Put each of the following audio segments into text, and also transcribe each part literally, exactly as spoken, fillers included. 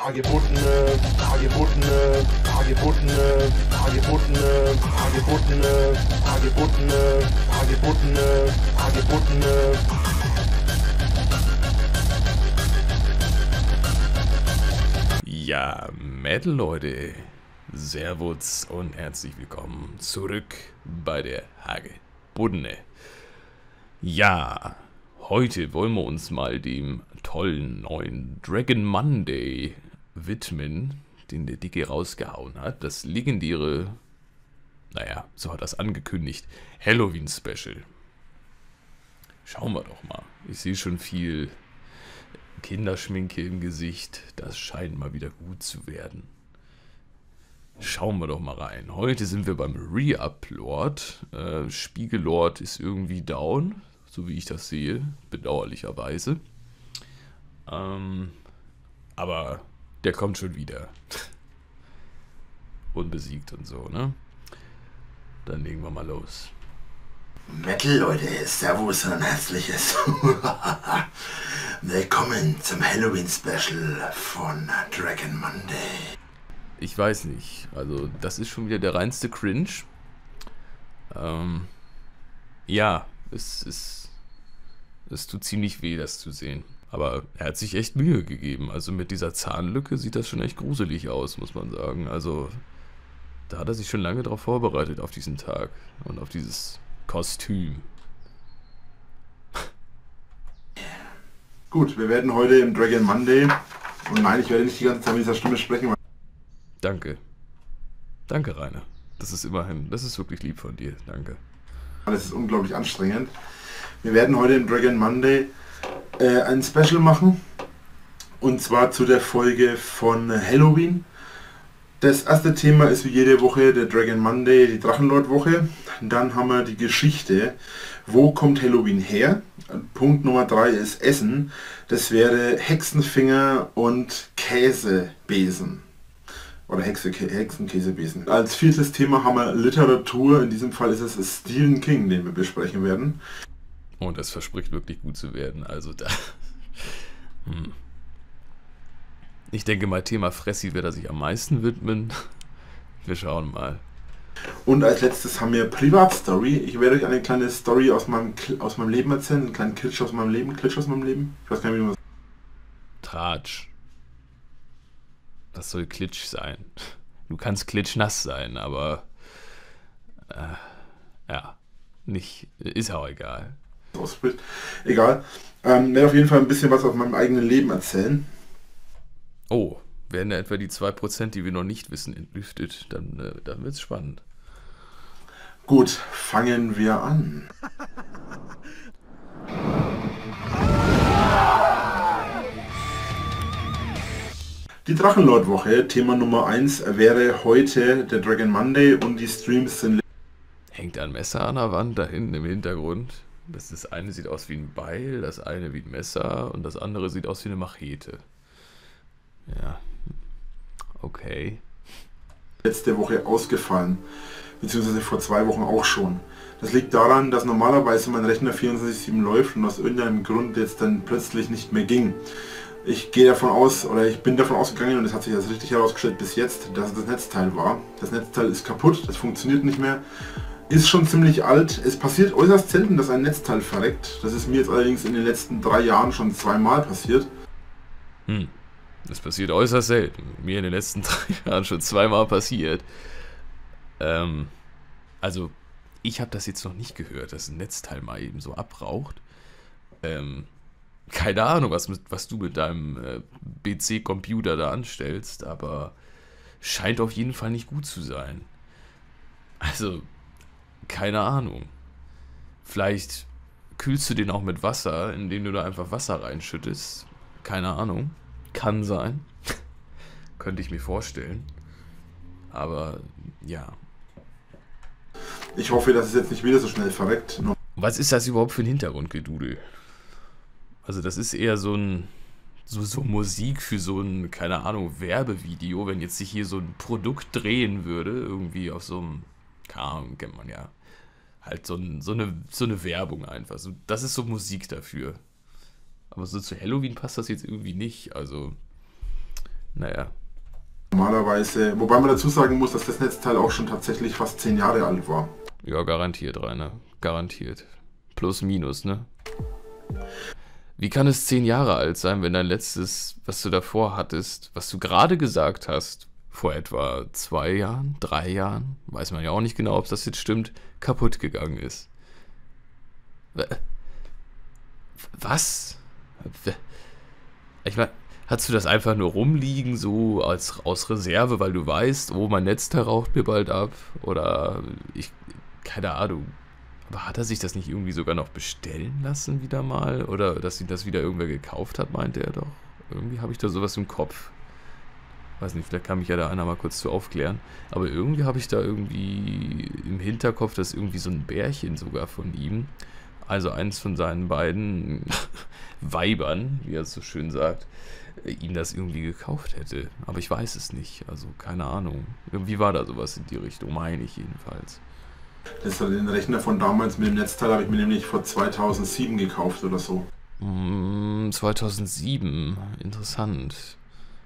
Hagebuttene, Hagebuttene, Hagebuttene, Hagebuttene, Hagebuttene, Hagebuttene, Hagebuttene, Hagebuttene. Ja, Metal Leute, Servus und herzlich willkommen zurück bei der Hagebuttene. Ja, heute wollen wir uns mal dem tollen neuen Dragon Monday widmen, den der Dicke rausgehauen hat. Das legendäre, naja, so hat er es angekündigt, Halloween-Special. Schauen wir doch mal. Ich sehe schon viel Kinderschminke im Gesicht. Das scheint mal wieder gut zu werden. Schauen wir doch mal rein. Heute sind wir beim Re-Up-Lord. Äh, Spiegel-Lord ist irgendwie down, so wie ich das sehe, bedauerlicherweise. Ähm, aber der kommt schon wieder. Unbesiegt und so, ne? Dann legen wir mal los. Metal Leute, Servus und ein herzliches Willkommen zum Halloween Special von Dragon Monday. Ich weiß nicht, also das ist schon wieder der reinste Cringe. Ähm, ja, es ist, es tut ziemlich weh, das zu sehen. Aber er hat sich echt Mühe gegeben. Also mit dieser Zahnlücke sieht das schon echt gruselig aus, muss man sagen. Also da hat er sich schon lange darauf vorbereitet, auf diesen Tag und auf dieses Kostüm. Gut, wir werden heute im Dragon Monday, und nein, ich werde nicht die ganze Zeit mit dieser Stimme sprechen. Danke. Danke, Rainer. Das ist immerhin, das ist wirklich lieb von dir. Danke. Das ist unglaublich anstrengend. Wir werden heute im Dragon Monday äh, ein Special machen. Und zwar zu der Folge von Halloween. Das erste Thema ist wie jede Woche der Dragon Monday, die Drachenlord-Woche. Dann haben wir die Geschichte. Wo kommt Halloween her? Punkt Nummer drei ist Essen. Das wäre Hexenfinger und Käsebesen. Oder Hexe, Hexenkäsebesen. Als viertes Thema haben wir Literatur. In diesem Fall ist es Stephen King, den wir besprechen werden. Und es verspricht wirklich gut zu werden. Also da... Hm. Ich denke mal, Thema Fressi wird er sich am meisten widmen. Wir schauen mal. Und als letztes haben wir Privatstory. Ich werde euch eine kleine Story aus meinem, aus meinem Leben erzählen. Einen kleinen Klitsch aus meinem Leben. Klitsch aus meinem Leben. Ich weiß gar nicht, wie man das... Tratsch. Das soll Klitsch sein. Du kannst klitschnass sein, aber... Äh, ja. Nicht... Ist auch egal. Ausspricht. Egal. Ähm, werde auf jeden Fall ein bisschen was aus meinem eigenen Leben erzählen. Oh, werden da etwa die zwei Prozent, die wir noch nicht wissen, entlüftet, dann, äh, dann wird es spannend. Gut, fangen wir an. Die Drachenlord-Woche, Thema Nummer eins, wäre heute der Dragon Monday und die Streams sind... Hängt ein Messer an der Wand da hinten im Hintergrund. Das, das eine sieht aus wie ein Beil, das eine wie ein Messer und das andere sieht aus wie eine Machete. Ja, okay. Letzte Woche ausgefallen, beziehungsweise vor zwei Wochen auch schon. Das liegt daran, dass normalerweise mein Rechner vierundzwanzig sieben läuft und aus irgendeinem Grund jetzt dann plötzlich nicht mehr ging. Ich gehe davon aus, oder ich bin davon ausgegangen, und es hat sich als richtig herausgestellt bis jetzt, dass es das Netzteil war. Das Netzteil ist kaputt, das funktioniert nicht mehr, ist schon ziemlich alt. Es passiert äußerst selten, dass ein Netzteil verreckt. Das ist mir jetzt allerdings in den letzten drei Jahren schon zweimal passiert. Hm. Das passiert äußerst selten. Mir in den letzten drei Jahren schon zweimal passiert. Ähm, also, ich habe das jetzt noch nicht gehört, dass ein Netzteil mal eben so abraucht. Ähm, keine Ahnung, was, mit, was du mit deinem äh, P C-Computer da anstellst, aber scheint auf jeden Fall nicht gut zu sein. Also, keine Ahnung. Vielleicht kühlst du den auch mit Wasser, indem du da einfach Wasser reinschüttest. Keine Ahnung. Kann sein. Könnte ich mir vorstellen. Aber ja. Ich hoffe, dass es jetzt nicht wieder so schnell verreckt. Was ist das überhaupt für ein Hintergrundgedudel? Also das ist eher so ein so, so Musik für so ein, keine Ahnung, Werbevideo, wenn jetzt sich hier so ein Produkt drehen würde, irgendwie auf so einem, keine Ahnung, kennt man ja, halt so, ein, so, eine, so eine Werbung einfach. So, das ist so Musik dafür. Aber so zu Halloween passt das jetzt irgendwie nicht. Also Naja. Normalerweise, wobei man dazu sagen muss, dass das Netzteil auch schon tatsächlich fast zehn Jahre alt war. Ja, garantiert, Rainer. Garantiert. Plus, minus, ne? Wie kann es zehn Jahre alt sein, wenn dein letztes, was du davor hattest, was du gerade gesagt hast, vor etwa zwei Jahren, drei Jahren, weiß man ja auch nicht genau, ob das jetzt stimmt, kaputt gegangen ist? Was? Ich meine, hast du das einfach nur rumliegen, so als aus Reserve, weil du weißt, oh, mein Netzteil raucht mir bald ab? Oder ich, keine Ahnung. Aber hat er sich das nicht irgendwie sogar noch bestellen lassen wieder mal? Oder dass sie das wieder irgendwer gekauft hat, meinte er doch. Irgendwie habe ich da sowas im Kopf. Weiß nicht, vielleicht kann mich ja da einer mal kurz zu aufklären. Aber irgendwie habe ich da irgendwie im Hinterkopf, dass irgendwie so ein Bärchen sogar von ihm, also eins von seinen beiden Weibern, wie er es so schön sagt, ihm das irgendwie gekauft hätte. Aber ich weiß es nicht. Also keine Ahnung. Irgendwie war da sowas in die Richtung, meine ich jedenfalls. Das, den Rechner von damals mit dem Netzteil habe ich mir nämlich vor zweitausendsieben gekauft oder so. Mm, zweitausendsieben, interessant.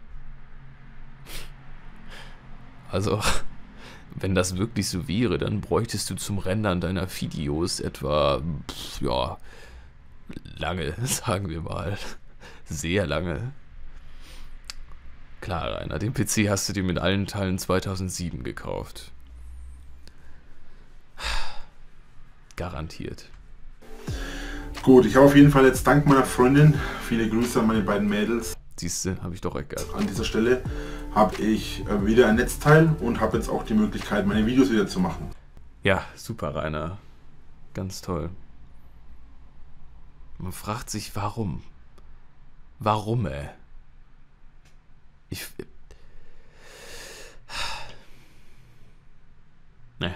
Also, wenn das wirklich so wäre, dann bräuchtest du zum Rendern deiner Videos etwa, pff, ja, lange, sagen wir mal. Sehr lange. Klar, Rainer, den P C hast du dir mit allen Teilen zweitausendsieben gekauft. Garantiert. Gut, ich habe auf jeden Fall jetzt dank meiner Freundin, viele Grüße an meine beiden Mädels. Siehst du, habe ich doch recht gehabt. An dieser Stelle habe ich äh, wieder ein Netzteil und habe jetzt auch die Möglichkeit, meine Videos wieder zu machen. Ja, super, Rainer. Ganz toll. Man fragt sich, warum? Warum, ey? Ich... Ne.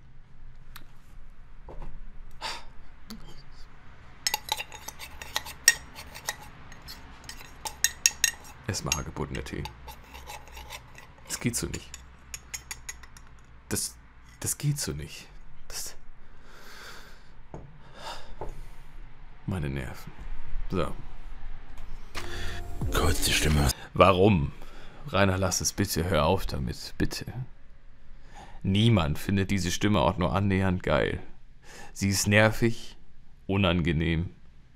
Erstmal hagebuttener Tee. Das geht so nicht. Das, das geht so nicht. Das, meine Nerven. So. Kurz die Stimme. Warum? Rainer, lass es bitte. Hör auf damit. Bitte. Niemand findet diese Stimme auch nur annähernd geil. Sie ist nervig, unangenehm.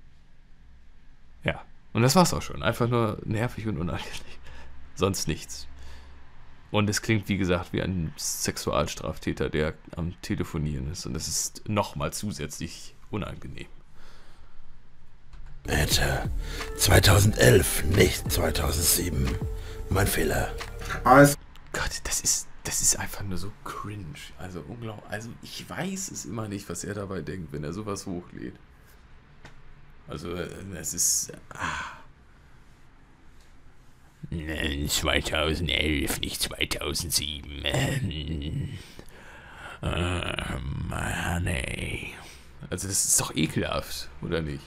Ja. Und das war's auch schon. Einfach nur nervig und unangenehm. Sonst nichts. Und es klingt, wie gesagt, wie ein Sexualstraftäter, der am Telefonieren ist. Und es ist nochmal zusätzlich unangenehm. Bitte. zweitausendelf, nicht zweitausendsieben. Mein Fehler. Alles Gott, das ist, das ist einfach nur so cringe. Also unglaublich. Also ich weiß es immer nicht, was er dabei denkt, wenn er sowas hochlädt. Also es ist... Ah. zweitausendelf, nicht zweitausendsieben. Ähm, nee. Also das ist doch ekelhaft, oder nicht?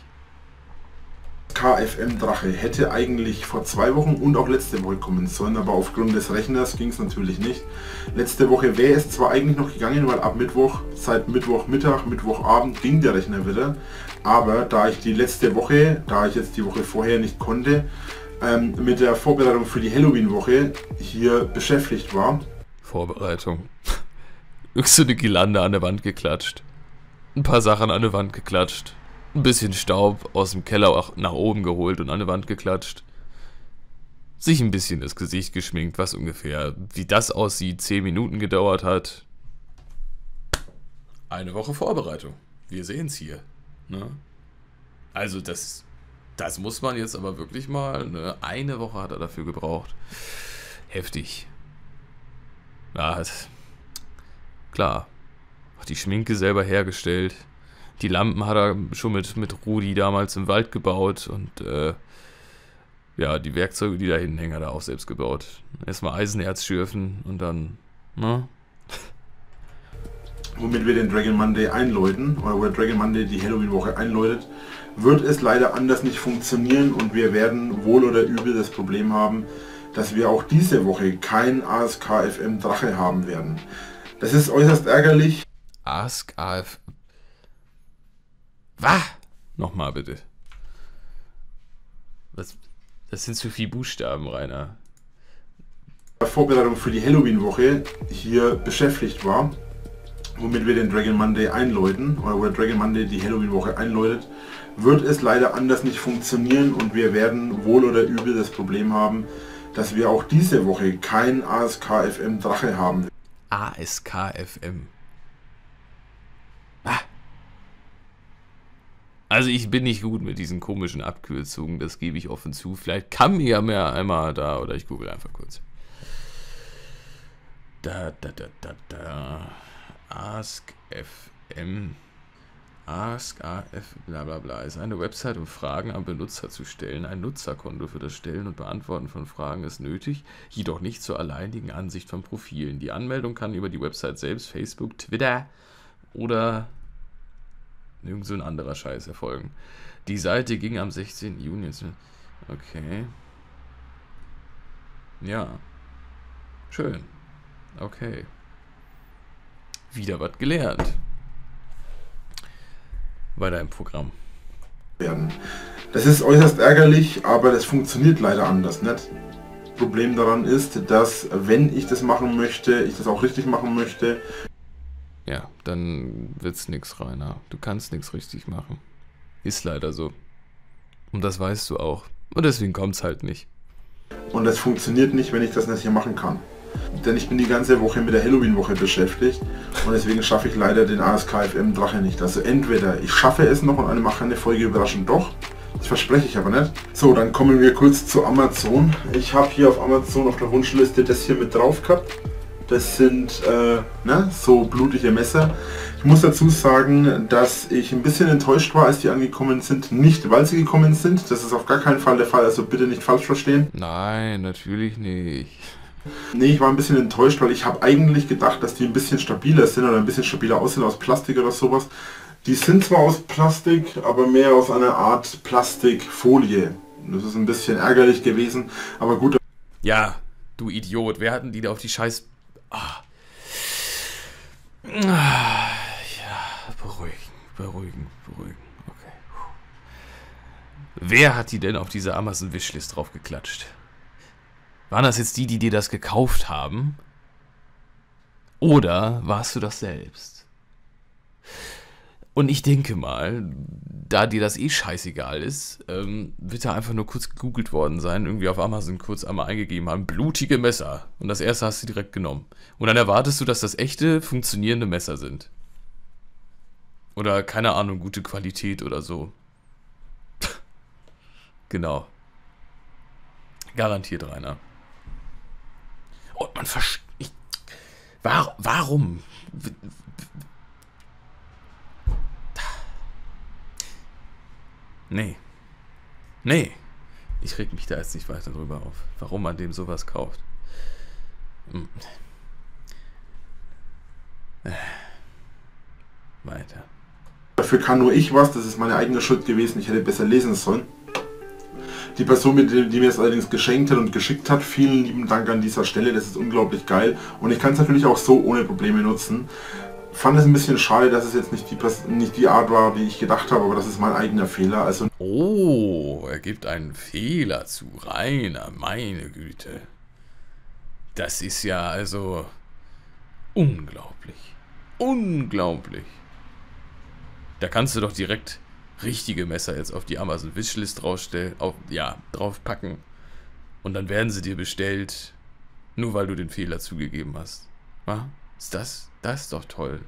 K F M Drache hätte eigentlich vor zwei Wochen und auch letzte Woche kommen sollen, aber aufgrund des Rechners ging es natürlich nicht. Letzte Woche wäre es zwar eigentlich noch gegangen, weil ab Mittwoch, seit Mittwochmittag, Mittwochabend ging der Rechner wieder, aber da ich die letzte Woche, da ich jetzt die Woche vorher nicht konnte, ähm, mit der Vorbereitung für die Halloween-Woche hier beschäftigt war. Vorbereitung. Irgend so eine Girlande an der Wand geklatscht. Ein paar Sachen an der Wand geklatscht. Ein bisschen Staub aus dem Keller auch nach oben geholt und an die Wand geklatscht. Sich ein bisschen das Gesicht geschminkt, was ungefähr, wie das aussieht, zehn Minuten gedauert hat. Eine Woche Vorbereitung. Wir sehen es hier. Ne? Also das, das muss man jetzt aber wirklich mal, ne? Eine Woche hat er dafür gebraucht. Heftig. Ja, das, klar. Hat die Schminke selber hergestellt. Die Lampen hat er schon mit, mit Rudi damals im Wald gebaut und äh, ja, die Werkzeuge, die da hinten hängen, hat er auch selbst gebaut. Erstmal Eisenerz schürfen und dann, ne? Womit wir den Dragon Monday einläuten, oder wo der Dragon Monday die Halloween-Woche einläutet, wird es leider anders nicht funktionieren und wir werden wohl oder übel das Problem haben, dass wir auch diese Woche kein A S K F M Drache haben werden. Das ist äußerst ärgerlich. Ask A F... Was? Nochmal bitte. Was, das sind zu viele Buchstaben, Rainer. Vorbereitung für die Halloween-Woche hier beschäftigt war, womit wir den Dragon Monday einläuten, oder wo der Dragon Monday die Halloween-Woche einläutet, wird es leider anders nicht funktionieren und wir werden wohl oder übel das Problem haben, dass wir auch diese Woche kein A S K F M Drache haben. A S K F M. Ah. Also ich bin nicht gut mit diesen komischen Abkürzungen, das gebe ich offen zu. Vielleicht kann mir ja mehr einmal da, oder ich google einfach kurz. Da, da, da, da, da. Ask F M. Ask A F, bla bla bla, ist eine Website, um Fragen am Benutzer zu stellen. Ein Nutzerkonto für das Stellen und Beantworten von Fragen ist nötig, jedoch nicht zur alleinigen Ansicht von Profilen. Die Anmeldung kann über die Website selbst, Facebook, Twitter oder irgend so ein anderer Scheiß erfolgen. Die Seite ging am sechzehnten Juni. Okay. Ja. Schön. Okay. Wieder was gelernt. Weiter im Programm. Werden. Das ist äußerst ärgerlich, aber das funktioniert leider anders nicht. Problem daran ist, dass wenn ich das machen möchte, ich das auch richtig machen möchte. Ja, dann wird's nix, Rainer. Du kannst nichts richtig machen. Ist leider so. Und das weißt du auch. Und deswegen kommt's halt nicht. Und das funktioniert nicht, wenn ich das nicht hier machen kann. Denn ich bin die ganze Woche mit der Halloween-Woche beschäftigt und deswegen schaffe ich leider den A S K F M Drache nicht. Also entweder ich schaffe es noch und mache eine Folge überraschend doch, das verspreche ich aber nicht. So, dann kommen wir kurz zu Amazon. Ich habe hier auf Amazon auf der Wunschliste das hier mit drauf gehabt. Das sind äh, ne, so blutige Messer. Ich muss dazu sagen, dass ich ein bisschen enttäuscht war, als die angekommen sind. Nicht, weil sie gekommen sind, das ist auf gar keinen Fall der Fall, also bitte nicht falsch verstehen. Nein, natürlich nicht. Nee, ich war ein bisschen enttäuscht, weil ich habe eigentlich gedacht, dass die ein bisschen stabiler sind oder ein bisschen stabiler aussehen aus Plastik oder sowas. Die sind zwar aus Plastik, aber mehr aus einer Art Plastikfolie. Das ist ein bisschen ärgerlich gewesen, aber gut. Ja, du Idiot, wer hatten die da auf die Scheiß... Ah. Ah, ja, beruhigen, beruhigen, beruhigen. Okay. Wer hat die denn auf diese Amazon-Wishlist drauf geklatscht? Waren das jetzt die, die dir das gekauft haben? Oder warst du das selbst? Und ich denke mal, da dir das eh scheißegal ist, ähm, wird da einfach nur kurz gegoogelt worden sein, irgendwie auf Amazon kurz einmal eingegeben haben, blutige Messer. Und das erste hast du direkt genommen. Und dann erwartest du, dass das echte, funktionierende Messer sind. Oder, keine Ahnung, gute Qualität oder so. Genau. Garantiert, Rainer. Und man versteht... War, warum? Nee. Nee. Ich reg mich da jetzt nicht weiter drüber auf. Warum man dem sowas kauft. Hm. Äh. Weiter. Dafür kann nur ich was, das ist meine eigene Schuld gewesen, ich hätte besser lesen sollen. Die Person, die mir es allerdings geschenkt hat und geschickt hat, vielen lieben Dank an dieser Stelle, das ist unglaublich geil. Und ich kann es natürlich auch so ohne Probleme nutzen. Fand es ein bisschen schade, dass es jetzt nicht die, nicht die Art war, wie ich gedacht habe, aber das ist mein eigener Fehler. Also oh, er gibt einen Fehler zu, Rainer, meine Güte. Das ist ja also unglaublich. Unglaublich. Da kannst du doch direkt richtige Messer jetzt auf die Amazon Wishlist draufstellen, auf, ja, draufpacken und dann werden sie dir bestellt, nur weil du den Fehler zugegeben hast. Was? Ist das? Das ist doch toll.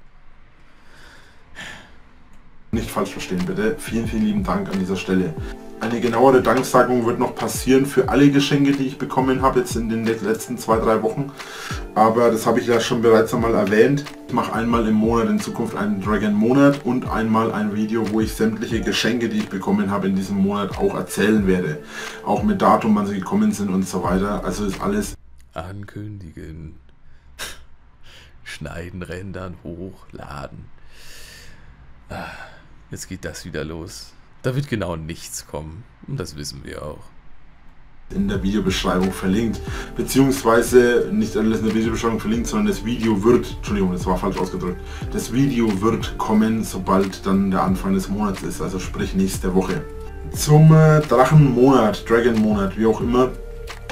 Nicht falsch verstehen, bitte. Vielen, vielen lieben Dank an dieser Stelle. Eine genauere Danksagung wird noch passieren für alle Geschenke, die ich bekommen habe jetzt in den letzten zwei, drei Wochen. Aber das habe ich ja schon bereits einmal erwähnt. Ich mache einmal im Monat in Zukunft einen Dragon-Monat und einmal ein Video, wo ich sämtliche Geschenke, die ich bekommen habe in diesem Monat, auch erzählen werde. Auch mit Datum, wann sie gekommen sind und so weiter. Also ist alles... Ankündigen. Schneiden, rendern, hochladen. Ah, jetzt geht das wieder los. Da wird genau nichts kommen. Und das wissen wir auch. In der Videobeschreibung verlinkt. Beziehungsweise nicht alles in der Videobeschreibung verlinkt, sondern das Video wird, Entschuldigung, das war falsch ausgedrückt. Das Video wird kommen, sobald dann der Anfang des Monats ist, also sprich nächste Woche. Zum äh, Drachenmonat, Dragon-Monat, wie auch immer,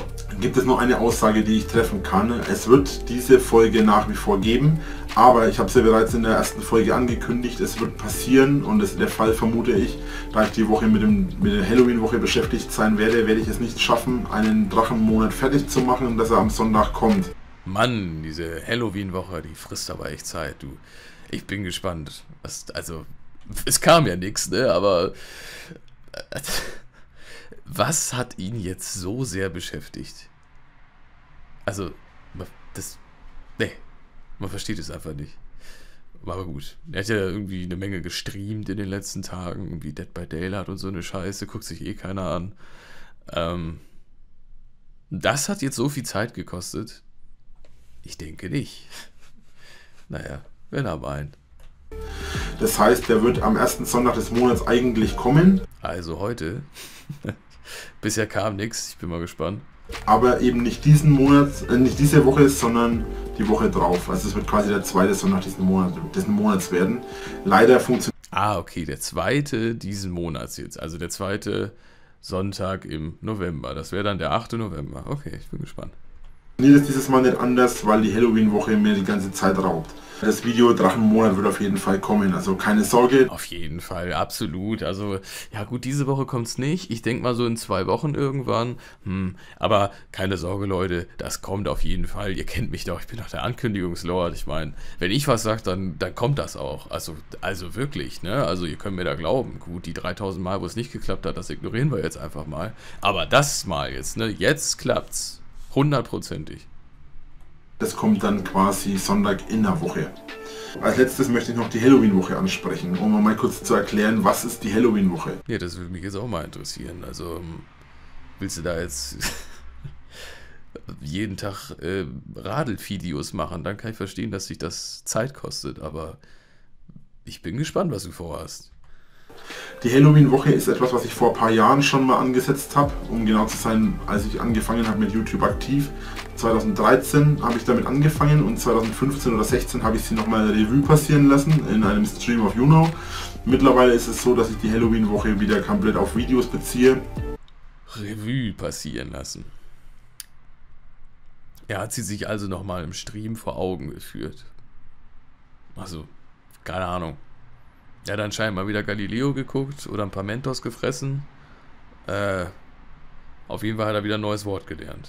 gibt es noch eine Aussage, die ich treffen kann. Es wird diese Folge nach wie vor geben, aber ich habe es ja bereits in der ersten Folge angekündigt, es wird passieren und das ist der Fall, vermute ich, da ich die Woche mit, dem, mit der Halloween-Woche beschäftigt sein werde, werde ich es nicht schaffen, einen Drachenmonat fertig zu machen und dass er am Sonntag kommt. Mann, diese Halloween-Woche, die frisst aber echt Zeit, du. Ich bin gespannt. Was, also, es kam ja nichts, ne, aber... Äh, was hat ihn jetzt so sehr beschäftigt? Also, das... Nee, man versteht es einfach nicht. Aber gut, er hat ja irgendwie eine Menge gestreamt in den letzten Tagen, irgendwie Dead by Daylight und so eine Scheiße, guckt sich eh keiner an. Ähm, das hat jetzt so viel Zeit gekostet? Ich denke nicht. Naja, wenn er meint. Das heißt, der wird am ersten Sonntag des Monats eigentlich kommen. Also heute. Bisher kam nichts, ich bin mal gespannt. Aber eben nicht diesen Monat, äh, nicht diese Woche, sondern die Woche drauf. Also es wird quasi der zweite Sonntag diesen, Monat, diesen Monats werden. Leider funktioniert... Ah, okay, der zweite diesen Monats jetzt. Also der zweite Sonntag im November. Das wäre dann der achte November. Okay, ich bin gespannt. Funktioniert es dieses Mal nicht anders, weil die Halloween-Woche mir die ganze Zeit raubt. Das Video Drachenmonat wird auf jeden Fall kommen, also keine Sorge. Auf jeden Fall, absolut. Also, ja gut, diese Woche kommt es nicht. Ich denke mal so in zwei Wochen irgendwann. Hm, aber keine Sorge, Leute, das kommt auf jeden Fall. Ihr kennt mich doch, ich bin doch der Ankündigungslord. Ich meine, wenn ich was sage, dann, dann kommt das auch. Also, also wirklich, ne? Also ihr könnt mir da glauben. Gut, die dreitausend Mal, wo es nicht geklappt hat, das ignorieren wir jetzt einfach mal. Aber das mal jetzt, ne? Jetzt klappt's. Hundertprozentig. Das kommt dann quasi Sonntag in der Woche. Als letztes möchte ich noch die Halloween-Woche ansprechen, um mal kurz zu erklären, was ist die Halloween-Woche. Ja, das würde mich jetzt auch mal interessieren. Also, willst du da jetzt jeden Tag äh, Radl-Videos machen? Dann kann ich verstehen, dass sich das Zeit kostet, aber ich bin gespannt, was du vorhast. Die Halloween-Woche ist etwas, was ich vor ein paar Jahren schon mal angesetzt habe, um genau zu sein, als ich angefangen habe mit YouTube aktiv. zweitausenddreizehn habe ich damit angefangen und zweitausendfünfzehn oder sechzehn habe ich sie nochmal Revue passieren lassen in einem Stream auf YouNow. Mittlerweile ist es so, dass ich die Halloween-Woche wieder komplett auf Videos beziehe. Revue passieren lassen. Er hat sie sich also nochmal im Stream vor Augen geführt. Also, keine Ahnung. Er hat anscheinend mal wieder Galileo geguckt oder ein paar Mentos gefressen. Äh, auf jeden Fall hat er wieder ein neues Wort gelernt.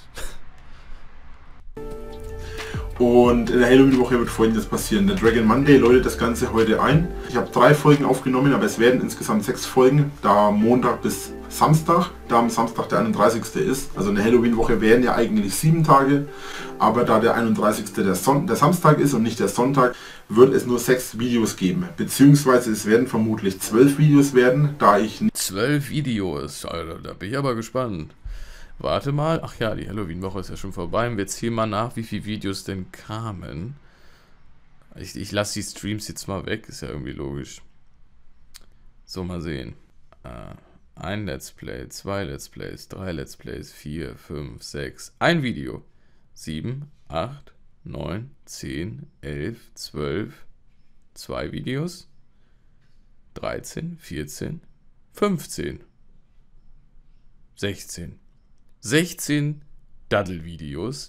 Und in der Halloween-Woche wird Folgendes passieren. Der Dragon Monday läutet das Ganze heute ein. Ich habe drei Folgen aufgenommen, aber es werden insgesamt sechs Folgen, da Montag bis Samstag, da am Samstag der einunddreißigste ist. Also in der Halloween-Woche wären ja eigentlich sieben Tage, aber da der einunddreißigste der, Son der Samstag ist und nicht der Sonntag, wird es nur sechs Videos geben. Beziehungsweise es werden vermutlich zwölf Videos werden, da ich... Zwölf Videos, Alter, da bin ich aber gespannt. Warte mal, ach ja, die Halloween-Woche ist ja schon vorbei. Und wir zählen mal nach, wie viele Videos denn kamen. Ich, ich lasse die Streams jetzt mal weg, ist ja irgendwie logisch. So, mal sehen. Äh, ein Let's Play, zwei Let's Plays, drei Let's Plays, vier, fünf, sechs, ein Video. sieben, acht, neun, zehn, elf, zwölf, zwei Videos. dreizehn, vierzehn, fünfzehn, sechzehn. sechzehn Daddel-Videos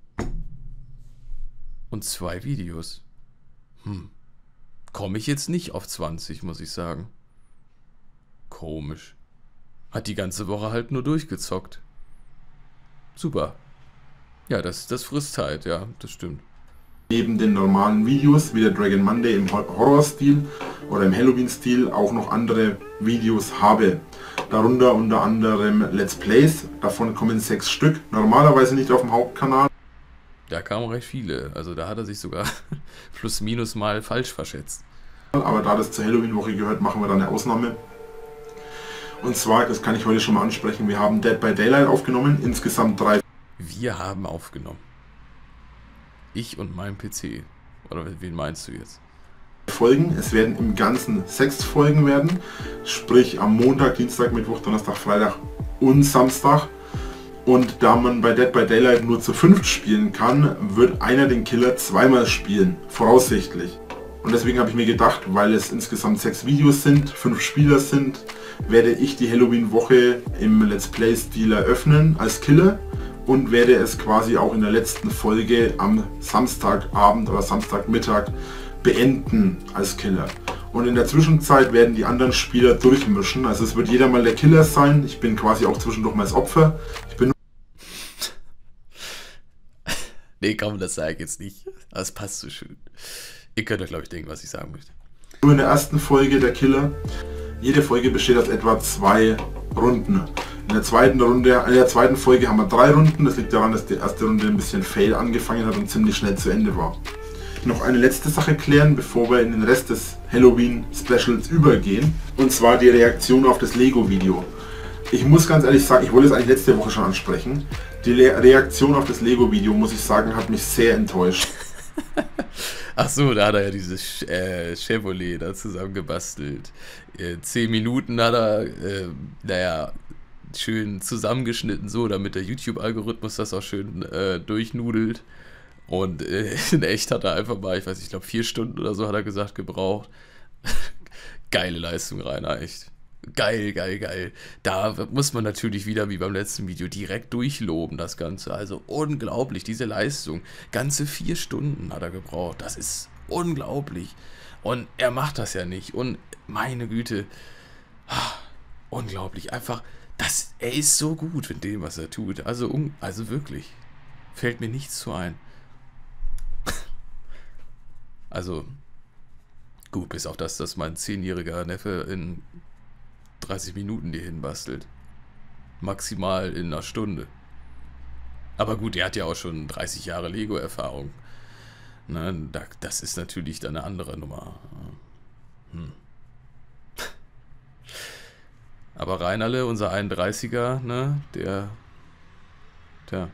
und zwei Videos. Hm. Komme ich jetzt nicht auf zwanzig, muss ich sagen. Komisch. Hat die ganze Woche halt nur durchgezockt. Super. Ja, das, das frisst Zeit, ja, das stimmt. Neben den normalen Videos, wie der Dragon Monday im Horror-Stil oder im Halloween-Stil, auch noch andere Videos habe. Darunter unter anderem Let's Plays, davon kommen sechs Stück, normalerweise nicht auf dem Hauptkanal. Da kamen recht viele, also da hat er sich sogar plus minus mal falsch verschätzt. Aber da das zur Halloween-Woche gehört, machen wir dann eine Ausnahme. Und zwar, das kann ich heute schon mal ansprechen, wir haben Dead by Daylight aufgenommen, insgesamt drei. Wir haben aufgenommen. Ich und mein P C. Oder wen meinst du jetzt? Folgen. Es werden im Ganzen sechs Folgen werden. Sprich am Montag, Dienstag, Mittwoch, Donnerstag, Freitag und Samstag. Und da man bei Dead by Daylight nur zu fünft spielen kann, wird einer den Killer zweimal spielen. Voraussichtlich. Und deswegen habe ich mir gedacht, weil es insgesamt sechs Videos sind, fünf Spieler sind, werde ich die Halloween-Woche im Let's Play-Stil eröffnen als Killer und werde es quasi auch in der letzten Folge am Samstagabend oder Samstagmittag beenden als Killer. Und in der Zwischenzeit werden die anderen Spieler durchmischen. Also es wird jeder mal der Killer sein. Ich bin quasi auch zwischendurch mal das Opfer. Ich bin Nee, komm, das sage ich jetzt nicht. Aber es passt so schön. Ihr könnt ja, glaube ich, denken, was ich sagen möchte. nur in der ersten Folge der Killer. Jede Folge besteht aus etwa zwei Runden. In der zweiten Runde, in der zweiten Folge haben wir drei Runden. Das liegt daran, dass die erste Runde ein bisschen fail angefangen hat und ziemlich schnell zu Ende war. Noch eine letzte Sache klären, bevor wir in den Rest des Halloween-Specials übergehen. Und zwar die Reaktion auf das Lego-Video. Ich muss ganz ehrlich sagen, ich wollte es eigentlich letzte Woche schon ansprechen. Die Le Reaktion auf das Lego-Video, muss ich sagen, hat mich sehr enttäuscht. Ach so, da hat er ja dieses äh, Chevrolet da zusammengebastelt. Äh, zehn Minuten hat er, äh, naja, schön zusammengeschnitten, so, damit der YouTube-Algorithmus das auch schön äh, durchnudelt. Und äh, in echt hat er einfach mal, ich weiß nicht, ich glaube vier Stunden oder so hat er gesagt, gebraucht. Geile Leistung, Rainer, echt. Geil, geil, geil. Da muss man natürlich wieder, wie beim letzten Video, direkt durchloben, das Ganze. Also unglaublich, diese Leistung. Ganze vier Stunden hat er gebraucht. Das ist unglaublich. Und er macht das ja nicht. Und meine Güte, ah, unglaublich. Einfach, das, er ist so gut in dem, was er tut. Also, un, also wirklich, fällt mir nichts zu ein. Also, gut, bis auf das, dass mein zehnjähriger Neffe in dreißig Minuten dir hinbastelt. Maximal in einer Stunde. Aber gut, er hat ja auch schon dreißig Jahre Lego-Erfahrung. Ne, das ist natürlich dann eine andere Nummer. Hm. Aber Reinerle, unser einunddreißiger, ne, der, der,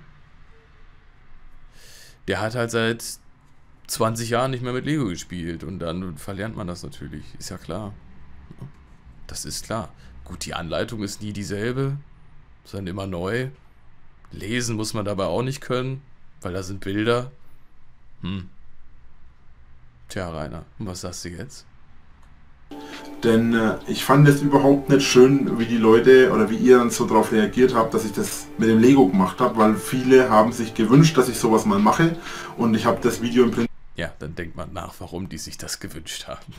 der hat halt seit zwanzig Jahren nicht mehr mit Lego gespielt und dann verlernt man das natürlich, ist ja klar. Das ist klar. Gut, die Anleitung ist nie dieselbe, sondern immer neu. Lesen muss man dabei auch nicht können, weil da sind Bilder. Hm. Tja, Rainer, was sagst du jetzt? Denn äh, ich fand es überhaupt nicht schön, wie die Leute oder wie ihr dann so darauf reagiert habt, dass ich das mit dem Lego gemacht habe, weil viele haben sich gewünscht, dass ich sowas mal mache und ich habe das Video im Prinzip... Ja, dann denkt man nach, warum die sich das gewünscht haben.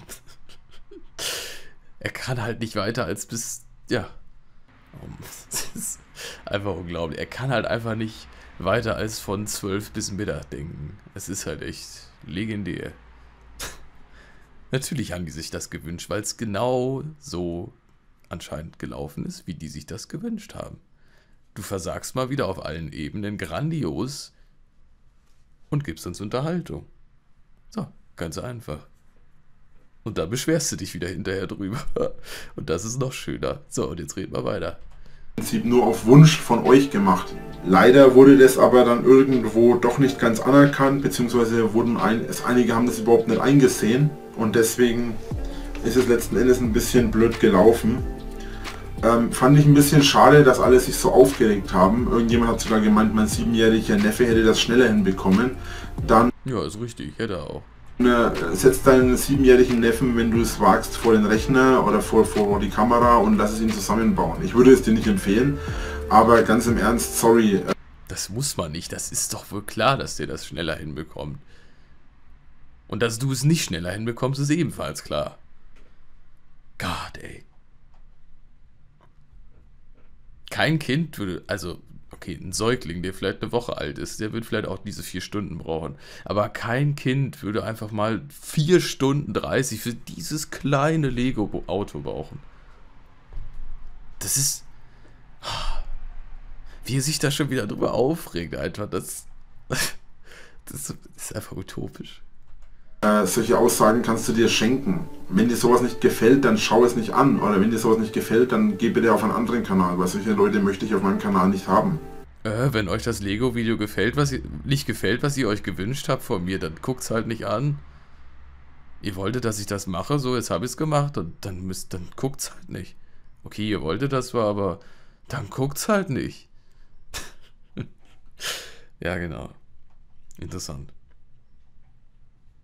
Er kann halt nicht weiter als bis... Ja. Das ist einfach unglaublich. Er kann halt einfach nicht weiter als von zwölf bis Mittag denken. Es ist halt echt legendär. Natürlich haben die sich das gewünscht, weil es genau so anscheinend gelaufen ist, wie die sich das gewünscht haben. Du versagst mal wieder auf allen Ebenen grandios und gibst uns Unterhaltung. So, ganz einfach. Und dann beschwerst du dich wieder hinterher drüber. Und das ist noch schöner. So, und jetzt reden wir weiter. Im Prinzip nur auf Wunsch von euch gemacht. Leider wurde das aber dann irgendwo doch nicht ganz anerkannt, beziehungsweise wurden ein, es, einige haben das überhaupt nicht eingesehen. Und deswegen ist es letzten Endes ein bisschen blöd gelaufen. Ähm, fand ich ein bisschen schade, dass alle sich so aufgeregt haben. Irgendjemand hat sogar gemeint, mein siebenjähriger Neffe hätte das schneller hinbekommen. Dann ja, ist richtig, hätte er auch. äh, setz deinen siebenjährigen Neffen, wenn du es wagst, vor den Rechner oder vor, vor die Kamera und lass es ihn zusammenbauen. Ich würde es dir nicht empfehlen, aber ganz im Ernst, sorry. Äh, Das muss man nicht, das ist doch wohl klar, dass der das schneller hinbekommt. Und dass du es nicht schneller hinbekommst, ist ebenfalls klar. Gott, ey. Kein Kind würde, also, okay, ein Säugling, der vielleicht eine Woche alt ist, der wird vielleicht auch diese vier Stunden brauchen. Aber kein Kind würde einfach mal vier Stunden dreißig für dieses kleine Lego-Auto brauchen. Das ist... Wie er sich da schon wieder drüber aufregt, einfach, das... Das ist einfach utopisch. Äh, solche Aussagen kannst du dir schenken. Wenn dir sowas nicht gefällt, dann schau es nicht an. Oder wenn dir sowas nicht gefällt, dann geh bitte auf einen anderen Kanal, weil solche Leute möchte ich auf meinem Kanal nicht haben. Äh, wenn euch das Lego-Video gefällt, was ihr, nicht gefällt, was ihr euch gewünscht habt von mir, dann guckt's halt nicht an. Ihr wolltet, dass ich das mache, so, jetzt habe ich es gemacht und dann müsst, dann guckt's halt nicht. Okay, ihr wolltet das zwar, aber dann guckt's halt nicht. Ja, genau. Interessant.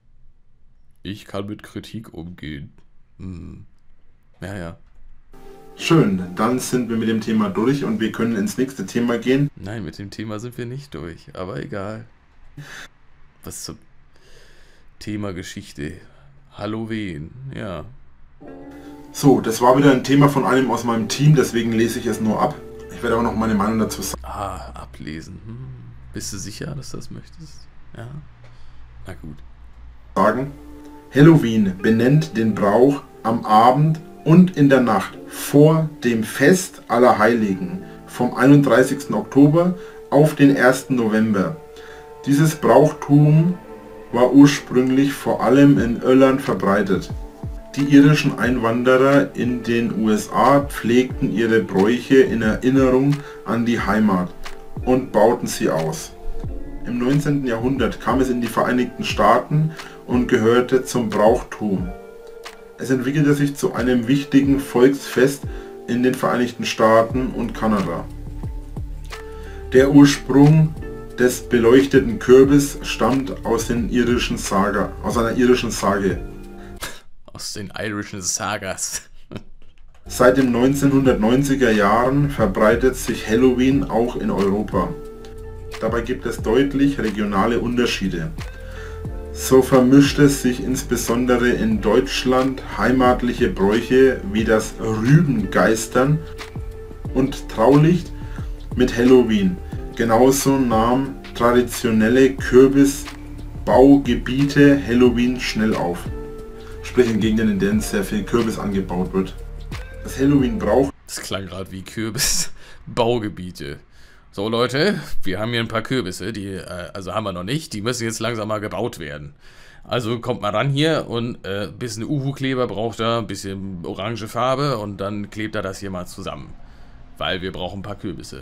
Ich kann mit Kritik umgehen. Hm. Ja, ja. Schön, dann sind wir mit dem Thema durch und wir können ins nächste Thema gehen. Nein, mit dem Thema sind wir nicht durch, aber egal. Was zum Thema Geschichte? Halloween, ja. So, das war wieder ein Thema von einem aus meinem Team, deswegen lese ich es nur ab. Ich werde auch noch meine Meinung dazu sagen. Ah, ablesen. Hm. Bist du sicher, dass du das möchtest? Ja. Na gut. Sagen. Halloween benennt den Brauch am Abend und in der Nacht vor dem Fest aller Heiligen vom einunddreißigsten Oktober auf den ersten November. Dieses Brauchtum war ursprünglich vor allem in Irland verbreitet. Die irischen Einwanderer in den U S A pflegten ihre Bräuche in Erinnerung an die Heimat und bauten sie aus. Im neunzehnten Jahrhundert kam es in die Vereinigten Staaten und gehörte zum Brauchtum. Es entwickelte sich zu einem wichtigen Volksfest in den Vereinigten Staaten und Kanada. Der Ursprung des beleuchteten Kürbis stammt aus den irischen Saga, aus einer irischen Sage. Aus den irischen Sagas. Seit den neunzehnhundertneunziger Jahren verbreitet sich Halloween auch in Europa. Dabei gibt es deutlich regionale Unterschiede. So vermischt es sich insbesondere in Deutschland heimatliche Bräuche wie das Rübengeistern und Traulicht mit Halloween. Genauso nahm traditionelle Kürbisbaugebiete Halloween schnell auf. Sprich in Gegenden, in denen sehr viel Kürbis angebaut wird. Das Halloween-Brauch. Das klang gerade wie Kürbisbaugebiete. So Leute, wir haben hier ein paar Kürbisse, die, äh, also haben wir noch nicht, die müssen jetzt langsam mal gebaut werden. Also kommt mal ran hier und ein äh, bisschen Uhu-Kleber braucht er, ein bisschen orange Farbe und dann klebt er das hier mal zusammen. Weil wir brauchen ein paar Kürbisse.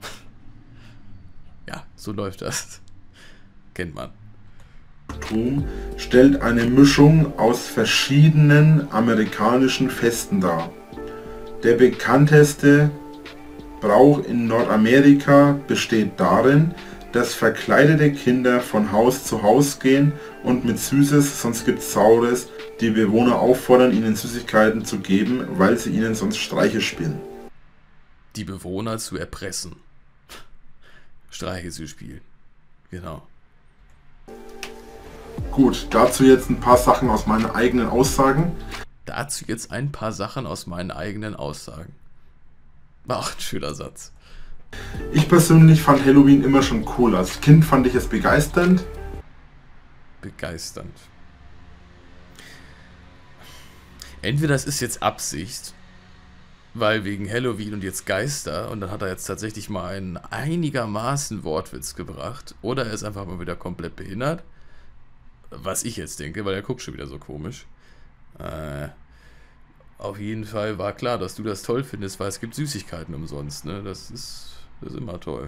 Ja, so läuft das. Kennt man. Stellt eine Mischung aus verschiedenen amerikanischen Festen dar. Der bekannteste Brauch in Nordamerika besteht darin, dass verkleidete Kinder von Haus zu Haus gehen und mit Süßes, sonst gibt's Saures, die Bewohner auffordern, ihnen Süßigkeiten zu geben, weil sie ihnen sonst Streiche spielen. Die Bewohner zu erpressen. Streiche zu spielen. Genau. Gut, dazu jetzt ein paar Sachen aus meinen eigenen Aussagen. Dazu jetzt ein paar Sachen aus meinen eigenen Aussagen. War auch ein schöner Satz. Ich persönlich fand Halloween immer schon cool. Als Kind fand ich es begeisternd. Begeisternd. Entweder das ist jetzt Absicht, weil wegen Halloween und jetzt Geister, und dann hat er jetzt tatsächlich mal einen einigermaßen Wortwitz gebracht, oder er ist einfach mal wieder komplett behindert. Was ich jetzt denke, weil er guckt schon wieder so komisch. Äh, auf jeden Fall war klar, dass du das toll findest, weil es gibt Süßigkeiten umsonst, ne? Das ist, das ist immer toll.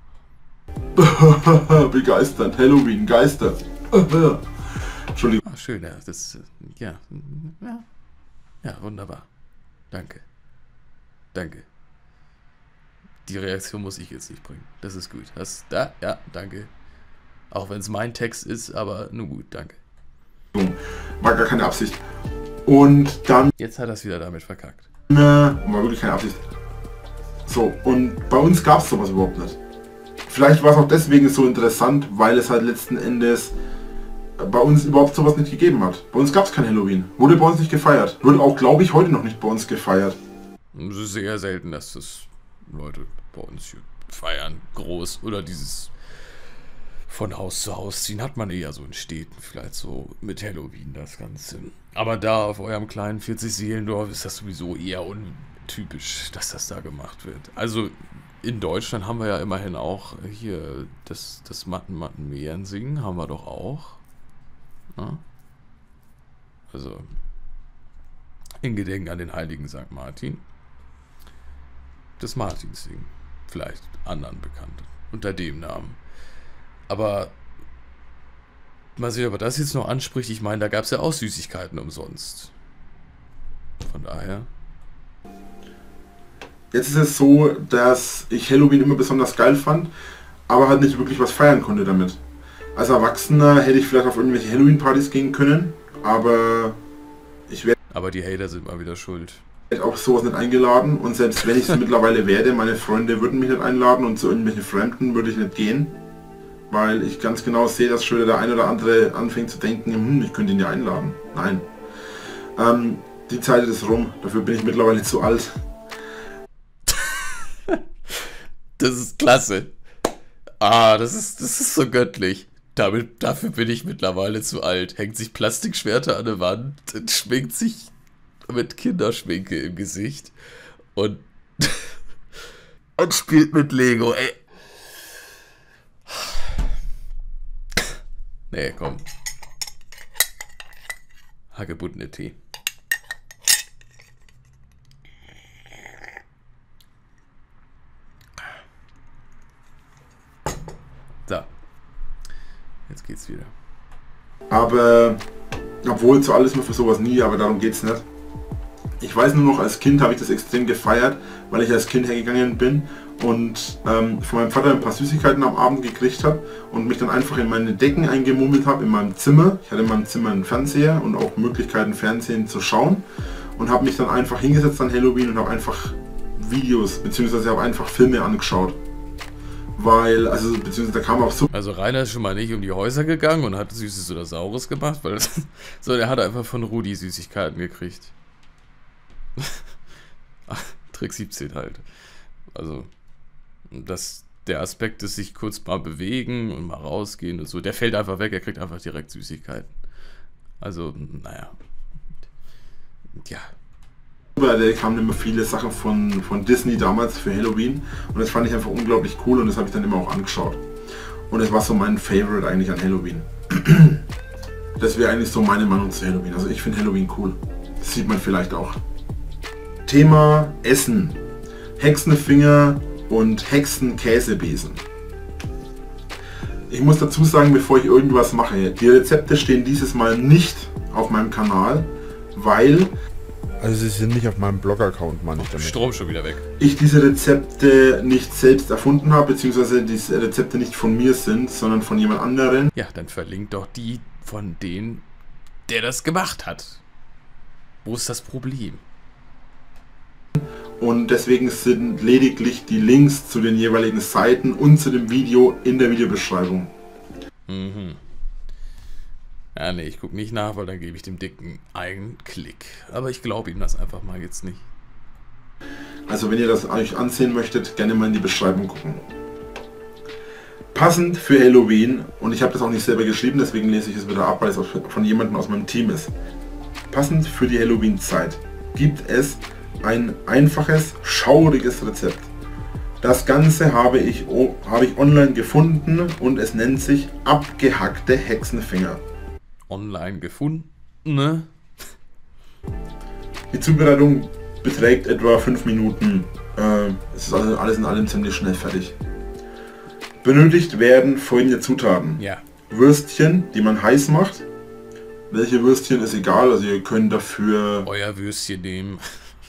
Begeisternd, Halloween, Geister. Entschuldigung. Ah, schön, ja, das, ja, ja, ja, wunderbar. Danke. Danke. Die Reaktion muss ich jetzt nicht bringen. Das ist gut. Das, da, ja, danke. Auch wenn es mein Text ist, aber nur gut, danke. War gar keine Absicht. Und dann... Jetzt hat er es wieder damit verkackt. Äh, war wirklich keine Absicht. So, und bei uns gab es sowas überhaupt nicht. Vielleicht war es auch deswegen so interessant, weil es halt letzten Endes bei uns überhaupt sowas nicht gegeben hat. Bei uns gab es kein Halloween. Wurde bei uns nicht gefeiert. Wird auch, glaube ich, heute noch nicht bei uns gefeiert. Es ist sehr selten, dass das Leute bei uns hier feiern, groß, oder dieses von Haus zu Haus ziehen, hat man eher so in Städten, vielleicht so mit Halloween das Ganze. Aber da auf eurem kleinen vierzig-Seelendorf ist das sowieso eher untypisch, dass das da gemacht wird. Also in Deutschland haben wir ja immerhin auch hier das, das Matten-Matten-Meeren-Singen, haben wir doch auch. Ja? Also in Gedenken an den heiligen Sankt Martin. Das Martinssingen, vielleicht anderen bekannt, unter dem Namen. Aber mal sehen, ob er das jetzt noch anspricht. Ich meine, da gab es ja auch Süßigkeiten umsonst. Von daher. Jetzt ist es so, dass ich Halloween immer besonders geil fand, aber halt nicht wirklich was feiern konnte damit. Als Erwachsener hätte ich vielleicht auf irgendwelche Halloween-Partys gehen können, aber ich werde... Aber die Hater sind mal wieder schuld. auf sowas nicht eingeladen und selbst wenn ich es mittlerweile werde, meine Freunde würden mich nicht einladen und zu irgendwelchen Fremden würde ich nicht gehen, weil ich ganz genau sehe, dass schon wieder der ein oder andere anfängt zu denken, hm, ich könnte ihn ja einladen. Nein. Ähm, die Zeit ist rum, dafür bin ich mittlerweile zu alt. Das ist klasse. Ah, das ist, das ist so göttlich. Damit, dafür bin ich mittlerweile zu alt. Hängt sich Plastikschwerter an der Wand, schminkt sich mit Kinderschminke im Gesicht und, und spielt mit Lego, ey. Nee, komm. Hagebuttene Tee. So. Jetzt geht's wieder. Aber, obwohl zu alles mir für sowas nie, aber darum geht's nicht. Ich weiß nur noch, als Kind habe ich das extrem gefeiert, weil ich als Kind hergegangen bin und ähm, von meinem Vater ein paar Süßigkeiten am Abend gekriegt habe und mich dann einfach in meine Decken eingemummelt habe in meinem Zimmer. Ich hatte in meinem Zimmer einen Fernseher und auch Möglichkeiten, Fernsehen zu schauen und habe mich dann einfach hingesetzt an Halloween und habe einfach Videos bzw. habe einfach Filme angeschaut. Weil, also, beziehungsweise da kam auch so... Also Rainer ist schon mal nicht um die Häuser gegangen und hat Süßes oder Saures gemacht, weil das, so, der hat einfach von Rudi Süßigkeiten gekriegt. Trick siebzehn halt. Also, das, der Aspekt ist sich kurz mal bewegen und mal rausgehen und so, der fällt einfach weg, er kriegt einfach direkt Süßigkeiten. Also, naja. Ja. Da kamen immer viele Sachen von, von Disney damals für Halloween und das fand ich einfach unglaublich cool und das habe ich dann immer auch angeschaut. Und es war so mein Favorite eigentlich an Halloween. Das wäre eigentlich so meine Meinung zu Halloween. Also ich finde Halloween cool. Das sieht man vielleicht auch. Thema Essen. Hexenfinger und Hexenkäsebesen. Ich muss dazu sagen, bevor ich irgendwas mache, die Rezepte stehen dieses Mal nicht auf meinem Kanal, weil... Also sie sind nicht auf meinem Blog-Account, meine ich damit. Strom schon wieder weg. Ich diese Rezepte nicht selbst erfunden habe, beziehungsweise diese Rezepte nicht von mir sind, sondern von jemand anderen. Ja, dann verlinkt doch die von denen, der das gemacht hat. Wo ist das Problem? Und deswegen sind lediglich die Links zu den jeweiligen Seiten und zu dem Video in der Videobeschreibung. Mhm. Ja, nee, ich gucke nicht nach, weil dann gebe ich dem Dicken einen Klick. Aber ich glaube ihm das einfach mal jetzt nicht. Also wenn ihr das euch ansehen möchtet, gerne mal in die Beschreibung gucken. Passend für Halloween, und ich habe das auch nicht selber geschrieben, deswegen lese ich es wieder ab, weil es von jemandem aus meinem Team ist. Passend für die Halloween-Zeit gibt es ein einfaches, schauriges Rezept. Das Ganze habe ich, habe ich online gefunden und es nennt sich abgehackte Hexenfinger. Online gefunden, ne? Die Zubereitung beträgt etwa fünf Minuten. Äh, es ist also alles in allem ziemlich schnell fertig. Benötigt werden folgende Zutaten. Ja. Würstchen, die man heiß macht. Welche Würstchen ist egal, also ihr könnt dafür... Euer Würstchen nehmen.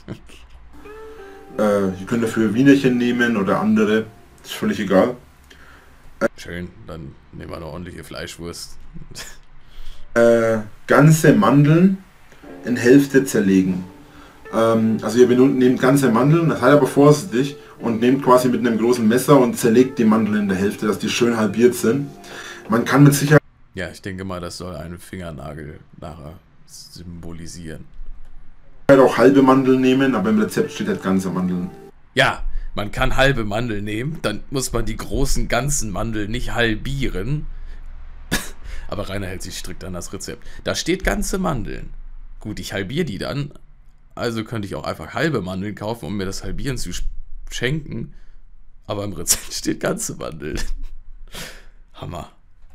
äh, ihr könnt dafür Wienerchen nehmen oder andere. Ist völlig egal. Schön, dann nehmen wir eine ordentliche Fleischwurst. Äh, ganze Mandeln in Hälfte zerlegen. Ähm, also ihr nehmt ganze Mandeln, das seid aber vorsichtig und nehmt quasi mit einem großen Messer und zerlegt die Mandeln in der Hälfte, dass die schön halbiert sind. Man kann mit Sicherheit... Ja, ich denke mal, das soll einen Fingernagel nachher symbolisieren. auch halbe Mandeln nehmen, aber im Rezept steht halt ganze Mandeln. Ja, man kann halbe Mandeln nehmen, dann muss man die großen ganzen Mandeln nicht halbieren. Aber Rainer hält sich strikt an das Rezept. Da steht ganze Mandeln. Gut, ich halbiere die dann. Also könnte ich auch einfach halbe Mandeln kaufen, um mir das Halbieren zu schenken. Aber im Rezept steht ganze Mandeln. Hammer.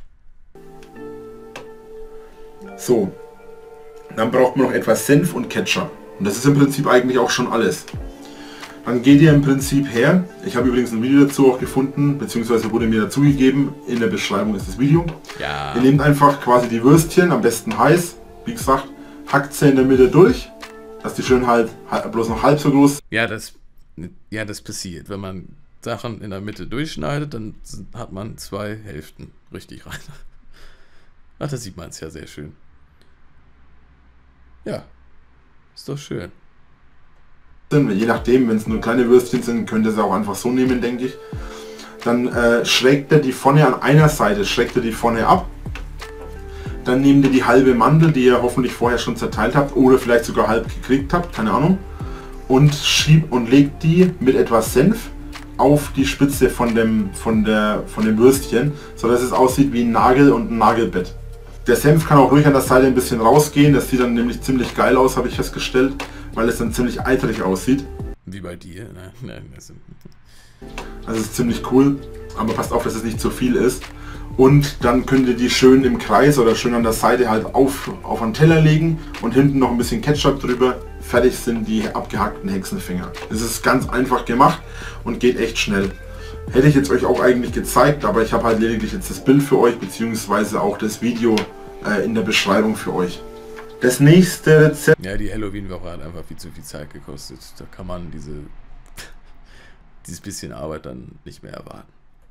So. Dann braucht man noch etwas Senf und Ketchup. Und das ist im Prinzip eigentlich auch schon alles. Dann geht ihr im Prinzip her. Ich habe übrigens ein Video dazu auch gefunden, beziehungsweise wurde mir dazugegeben. In der Beschreibung ist das Video. Ja. Ihr nehmt einfach quasi die Würstchen, am besten heiß. Wie gesagt, hackt sie in der Mitte durch, dass die schön halt bloß noch halb so groß. Ja, das, ja, das passiert. Wenn man Sachen in der Mitte durchschneidet, dann hat man zwei Hälften. Richtig rein. Ach, da sieht man es ja sehr schön. Ja, ist doch schön. je nachdem, wenn es nur kleine Würstchen sind, könnt ihr sie auch einfach so nehmen, denke ich. Dann äh, schrägt ihr die Pfanne an einer Seite, schrägt ihr die Pfanne ab. Dann nehmt ihr die halbe Mandel, die ihr hoffentlich vorher schon zerteilt habt oder vielleicht sogar halb gekriegt habt, keine Ahnung. Und schiebt und legt die mit etwas Senf auf die Spitze von dem, von der, von dem Würstchen, so dass es aussieht wie ein Nagel und ein Nagelbett. Der Senf kann auch ruhig an der Seite ein bisschen rausgehen, das sieht dann nämlich ziemlich geil aus, habe ich festgestellt, weil es dann ziemlich eiterig aussieht. Wie bei dir, ne? Nein, das also es ist ziemlich cool, aber passt auf, dass es nicht zu viel ist. Und dann könnt ihr die schön im Kreis oder schön an der Seite halt auf, auf einen Teller legen und hinten noch ein bisschen Ketchup drüber. Fertig sind die abgehackten Hexenfinger. Es ist ganz einfach gemacht und geht echt schnell. Hätte ich jetzt euch auch eigentlich gezeigt, aber ich habe halt lediglich jetzt das Bild für euch, beziehungsweise auch das Video äh, in der Beschreibung für euch. Das nächste Rezept... Ja, die Halloween-Woche hat einfach viel zu viel Zeit gekostet. Da kann man diese dieses bisschen Arbeit dann nicht mehr erwarten.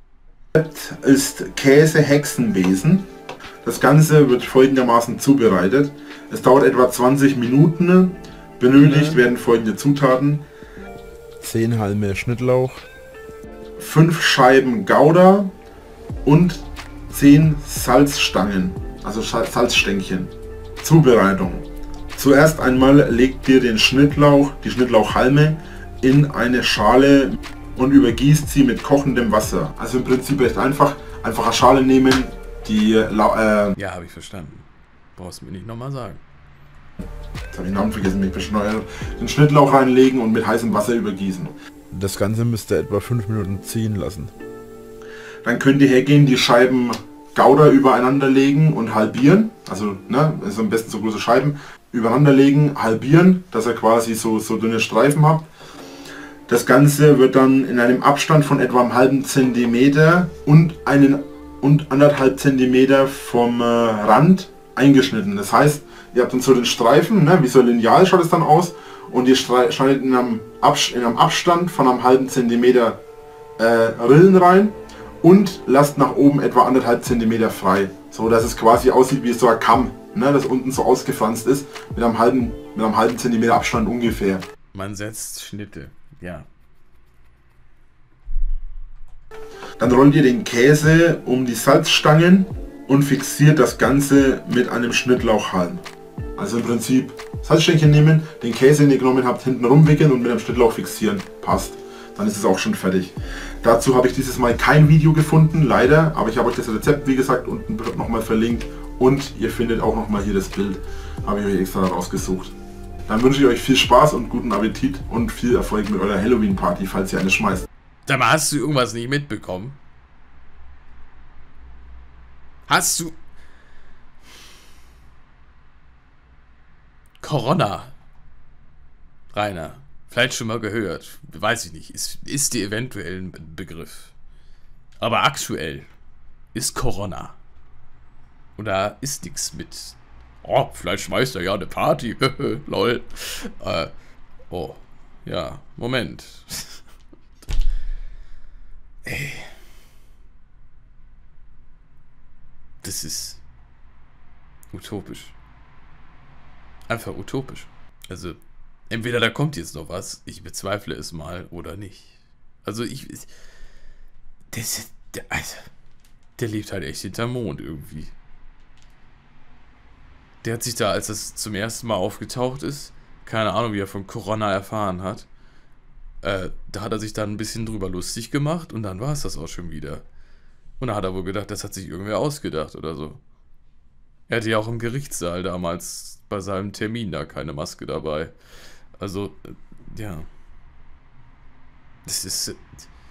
Ist Käse-Hexenbesen. Das Ganze wird folgendermaßen zubereitet. Es dauert etwa zwanzig Minuten. Benötigt werden folgende Zutaten: zehn Halme Schnittlauch, fünf Scheiben Gouda und zehn Salzstangen, also Salzstängchen. Zubereitung: Zuerst einmal legt ihr den Schnittlauch, die Schnittlauchhalme in eine Schale und übergießt sie mit kochendem Wasser. Also im Prinzip recht einfach. Einfach eine Schale nehmen, die... Äh, ja, habe ich verstanden. Brauchst du mir nicht nochmal sagen. Jetzt habe ich den Namen vergessen, mich bescheuert. Den Schnittlauch reinlegen und mit heißem Wasser übergießen. Das Ganze müsst ihr etwa fünf Minuten ziehen lassen. Dann könnt ihr hergehen, die Scheiben Gouda übereinander legen und halbieren. Also, ne, also am besten so große Scheiben übereinander legen, halbieren, dass ihr quasi so, so dünne Streifen habt. Das Ganze wird dann in einem Abstand von etwa einem halben Zentimeter und einen und anderthalb Zentimeter vom äh, Rand eingeschnitten. Das heißt, ihr habt dann so den Streifen, ne, wie so ein Lineal schaut es dann aus, und ihr schneidet in einem, Abs in einem Abstand von einem halben Zentimeter äh, Rillen rein und lasst nach oben etwa anderthalb Zentimeter frei, so dass es quasi aussieht wie so ein Kamm, ne, das unten so ausgefranst ist mit einem halben mit einem halben Zentimeter Abstand ungefähr. Man setzt Schnitte. Ja. Dann rollt ihr den Käse um die Salzstangen und fixiert das Ganze mit einem Schnittlauchhalm. Also im Prinzip Salzstängchen nehmen, den Käse, den ihr genommen habt, hinten rumwickeln und mit einem Schnittlauch fixieren. Passt. Dann ist es auch schon fertig. Dazu habe ich dieses Mal kein Video gefunden, leider, aber ich habe euch das Rezept, wie gesagt, unten nochmal verlinkt und ihr findet auch nochmal hier das Bild. Habe ich euch extra rausgesucht. Dann wünsche ich euch viel Spaß und guten Appetit und viel Erfolg mit eurer Halloween-Party, falls ihr eine schmeißt. Sag mal, hast du irgendwas nicht mitbekommen? Hast du... Corona. Rainer. Vielleicht schon mal gehört. Weiß ich nicht. Ist, ist dir eventuell ein Begriff. Aber aktuell ist Corona. Und da ist nichts mit... Oh, vielleicht schmeißt er ja eine Party. Lol. Äh, oh. Ja, Moment. Ey. Das ist utopisch. Einfach utopisch. Also, entweder da kommt jetzt noch was, ich bezweifle es mal, oder nicht. Also ich... Das, der, also, der lebt halt echt hinterm Mond irgendwie. Der hat sich da, als das zum ersten Mal aufgetaucht ist, keine Ahnung, wie er von Corona erfahren hat, äh, da hat er sich dann ein bisschen drüber lustig gemacht und dann war es das auch schon wieder. Und da hat er wohl gedacht, das hat sich irgendwer ausgedacht oder so. Er hatte ja auch im Gerichtssaal damals bei seinem Termin da keine Maske dabei. Also, äh, ja. Das ist... Äh,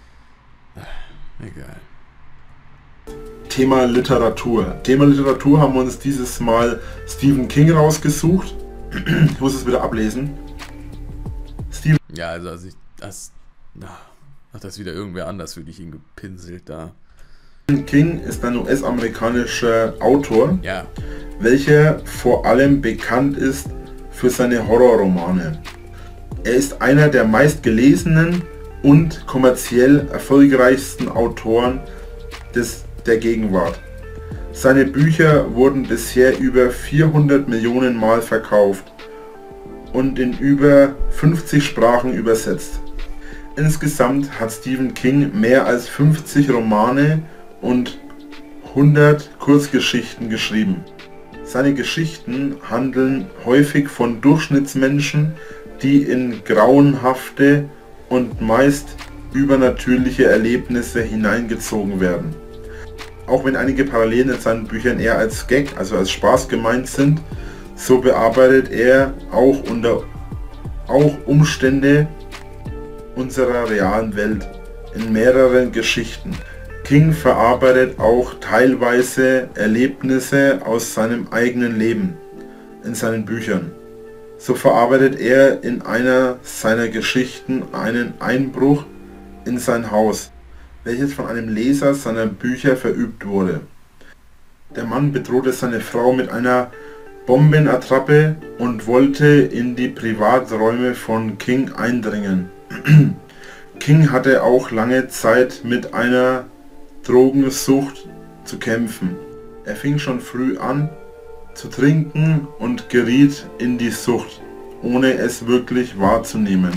egal. Thema Literatur. Thema Literatur haben wir uns dieses Mal Stephen King rausgesucht. Ich muss es wieder ablesen. Stephen ja, also, also ich, das... Na, hat das wieder irgendwer anders für dich hingepinselt da. King ist ein U S-amerikanischer Autor, ja, welcher vor allem bekannt ist für seine Horrorromane. Er ist einer der meistgelesenen und kommerziell erfolgreichsten Autoren des, der Gegenwart. Seine Bücher wurden bisher über vierhundert Millionen Mal verkauft und in über fünfzig Sprachen übersetzt. Insgesamt hat Stephen King mehr als fünfzig Romane und hundert Kurzgeschichten geschrieben. Seine Geschichten handeln häufig von Durchschnittsmenschen, die in grauenhafte und meist übernatürliche Erlebnisse hineingezogen werden. Auch wenn einige Parallelen in seinen Büchern eher als Gag, also als Spaß gemeint sind, so bearbeitet er auch, unter, auch Umstände unserer realen Welt in mehreren Geschichten. King verarbeitet auch teilweise Erlebnisse aus seinem eigenen Leben in seinen Büchern. So verarbeitet er in einer seiner Geschichten einen Einbruch in sein Haus, welches von einem Leser seiner Bücher verübt wurde. Der Mann bedrohte seine Frau mit einer Bombenattrappe und wollte in die Privaträume von King eindringen. King hatte auch lange Zeit mit einer Drogensucht zu kämpfen. Er fing schon früh an zu trinken und geriet in die Sucht, ohne es wirklich wahrzunehmen,